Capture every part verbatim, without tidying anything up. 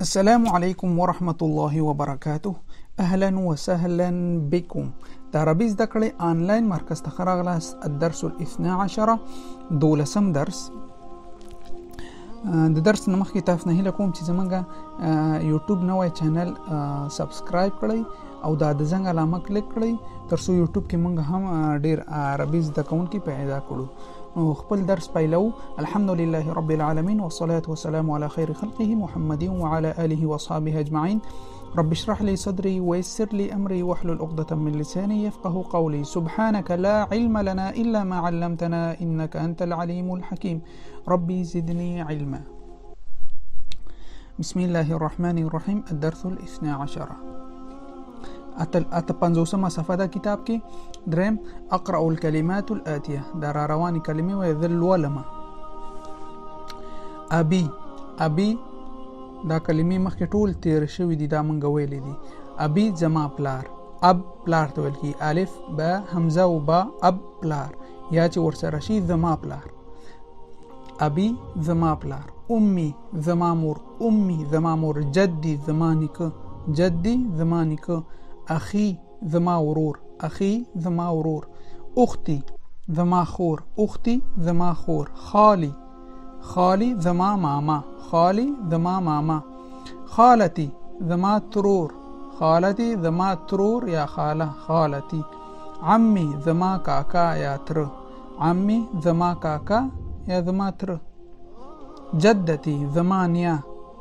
السلام عليكم ورحمة الله وبركاته. أهلا وسهلا بكم. د عربي زده کړې آنلاین مرکز ته راغلاست. الدرس الاثنى عشر دولسم درس. د درس نه مخکې تاسو نه هیله کوم چې زمونږ یوټیوب نوی چینل سبسکرایب کړئ او دا د زنګ علامه کلیک کړئ ترڅو یوټیوب کې مونږ هم ډیر عربي زده کوونکي پیدا کړو. نو خپل درس پیلو. الحمدلله رب العالمین والصلاة والسلام على خير خلقه محمد وعلى آله وصحبه أجمعين. رب اشرح لي صدري ويسر لي أمري واحلل عقدة من لساني يفقه قولي. سبحانك لا علم لنا إلا ما علمتنا إنك أنت العليم الحكيم. ربي زدني علما. بسم الله الرحمن الرحيم. الدرس الاثنى عشر. اتپنځوسمه صفحه ده کتاب کې. دریم اقرأ الكلمات الآتیه. دا را روانې کلمې وایي. ذل ولمه ابي ابي دا کلمې مخکې ټول تیر شوي دي. دا مونږ ویلې دي. ابي زما پلار. اب پلار ته ویل کېږي. الف با همزه و با اب پلار یا چې ورسره شي زما پلار. ابي زما پلار. امي زما مور. امي زما مور. جدي زما نیکه. جدي زما نیکه. اخي زما ورور. اخي زما ورور. اختي زما خور. اختي زما خور. خالي خالي زما ماما. خالي زما ماما. خالتي زما ترور. خالتي زما ترور یا خاله. خالتي. عمي زما کاکا یا تر. عمي زما کاکا یا زما تر. جدتي زما نیا.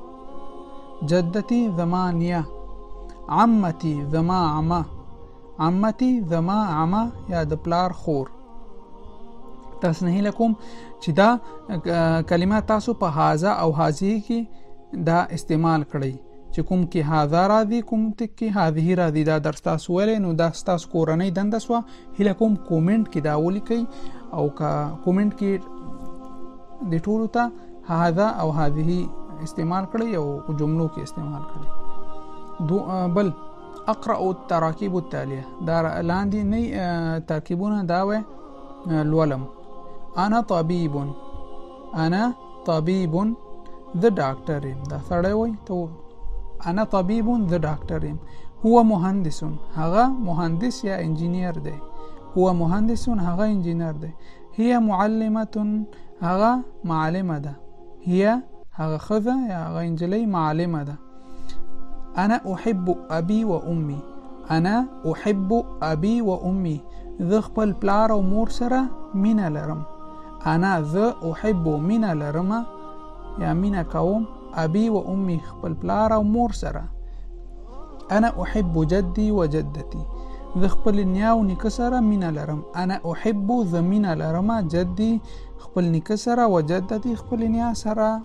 جدتي زما نیا. عمتي زما عمه. عمتي زما عمه یا د پلار خور. تاسو نه هیله کوم چې دا کلمات تاسو په هاذا او هذه کې دا استعمال کړئ. چې کوم کې هاذا راځي کوم کې هذه راځي. دا درس تاسو ویلې نو دا تاسو کورنۍ دنده سوه. هیله کوم کومنټ کې دا ولیکئ او که کومنټ کې د ټولو ته هاذا او هذه استعمال کړئ او جملو کې استعمال کړئ. دو بل اقرأ التراکیب التالیه. دا لاندې نه ترکیبونه دا وای لولم. انا طبيب. انا طبيب the doctor. دا سړی وای ته انا طبيب the doctor. هو مهندس. هغه مهندس یا انجینیر دی. هو مهندس هغه انجینیر دی. هي معلمه هغه معلمه ده. هي هغه خزه یا هغه انجلی معلمه ده. أنا أحب أبي وأمي. أنا أحب أبي وأمي. ذا خپل پلار او مور سره مینه لرم. أنا ذا أحب مینه لرم یا مینه کوم. أبي وأمي خپل پلار او مور سره. أنا أحب جدي وجدتي. ذا خپل نیا او نیکه سره مینه لرم. أنا أحب ذا مینه لرم جدي خپل نیکه سره وجدتي خپل نیا سره.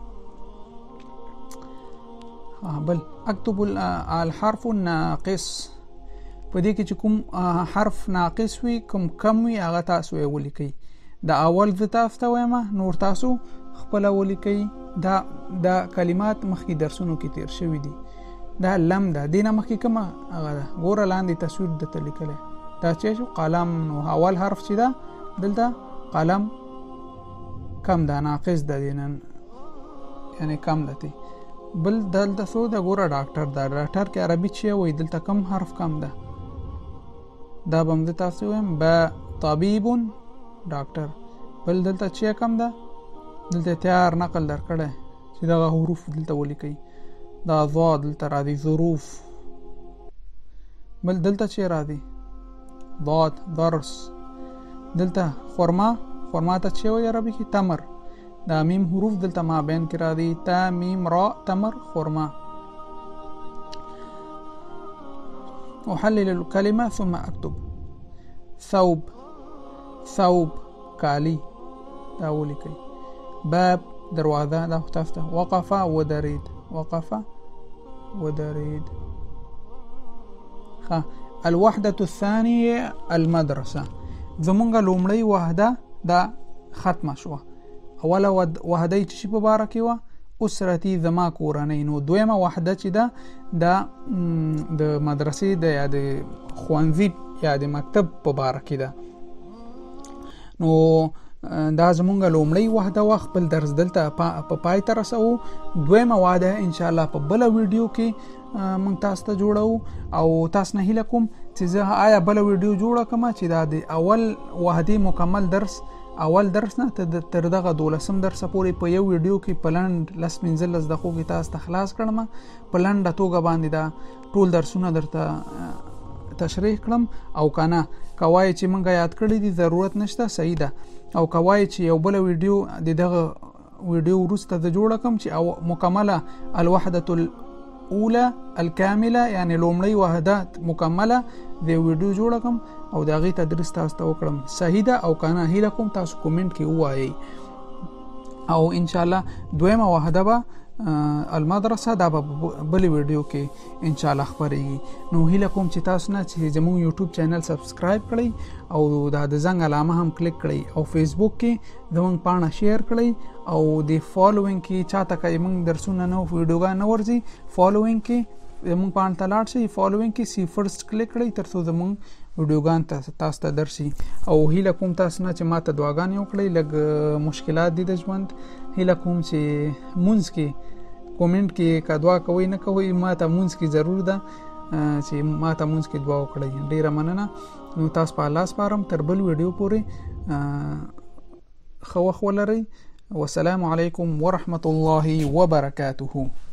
بل اكتب الحرف الناقص. په دې کې چې کوم حرف ناقص وي کوم کم وي هغه تاسو یې ولیکئ. دا اول زه تاسو ته وایم نور تاسو خپله ولیکئ. دا دا کلمات مخکې درسونو کې تیر شوي دي. دا لم ده. دې نه مخکې کومه هغه ده. ګوره لاندې تصویر درته لیکلی. دا چې شو قلم. نو اول حرف چې ده دلته قلم کم ده ناقص ده. دې نه یعنې کم ده تی. بل دلته سو د ګوره ډاکټر ده. ډاکټر کې عربي چې وایي دلته کم حرف کم ده. دا به هم زه تاسو وایم با طبیب ډاکټر. بل دلته چې کم ده دلته تیار نقل درکړی چې دغه حروف دلته ولیکئ. دا ضا دلته راځي ظروف. بل دلته چې راځي ضاد درس. دلته خرما. خرما ته چې وایي عربي کې تمر. دا میم حروف دلته ما بین کې راځي. تا میم را تمر خرما. احلل الكلمه ثم اكتب. ثوب. ثوب کالی. دا ولیکئ. باب دروازه. دا تاسو وقف ودرید. وقف ودرید. ها الوحده الثانيه المدرسه. زمونږ لومړی وحده دا ختمه شوه. اوله وحده چې شي په باره کې وه اسرتي زما کورنۍ. نو دویمه وحده چې ده دا د مدرسې د یا د ښوونځي یا د مکتب په باره کې ده. نو دا زمونږ لومړی وحده وه خپل درس دلته په پای ته رسوو. دویمه وعده انشاءالله په بله ویډیو کې موږ تاسو ته جوړو او تاسو نه هیله کوم چې زه آیا بله ویډیو جوړه کړم چې دا د اول وحدې مکمل درس اول درس نه تر دغه دولسم درسه پورې په یو ویډیو کې په لنډ لس پنځلس دقیقو کې تاسو ته خلاص کړم. په لنډه توګه باندې دا ټول درسونه درته تشریح کړم او که نه که وایې چې موږ یاد کړي دي ضرورت نشته صحیح ده او که وایې چې یو بله ویډیو د دغه ویډیو وروسته زه جوړه کړم چې او مکمله الوحدة الاولى الکامله یعنې لومړی وحده مکمله د ویډیو جوړه کړم او د هغې تدریس تاسو ته وکړم صحیح ده او که نه هیله کوم تاسو کومنټ کې ووایئ. او انشاءالله دویمه وحده به المدرسه دا به بلې ویډیو کې انشاءالله خپرېږي. نو هیله کوم چې تاسو نه چې زموږ یوټیوب چینل سبسکرایب کړئ او دا د زنګ علامه هم کلیک کړئ او فیسبوک کې زموږ پاڼه شیر کړئ او د فالوینګ کې چاته که موږ درسونه نه ویډیوګان نه ورځي فالوینګ کې زموږ پاڼه ته لاړ شئ فالوینګ کې سی فرست کلیک کړئ تر څو زموږ ویډیوګان تاسو ته درشي. او هیله کوم تاسو نه چې ما ته دعاګانې وکړئ. لږ مشکلات دي د ژوند. هیله کوم چې مونځ کې کومنټ کې که دعا کوئ نه کوئ ما ته مونځ کې ضرور ده چې ما ته مونځ کې دعا وکړئ. ډیره مننه. نو تاسو په الله سپارم تر بل ویډیو پورې ښه وخت ولرئ. والسلام علیکم ورحمة الله وبرکاته.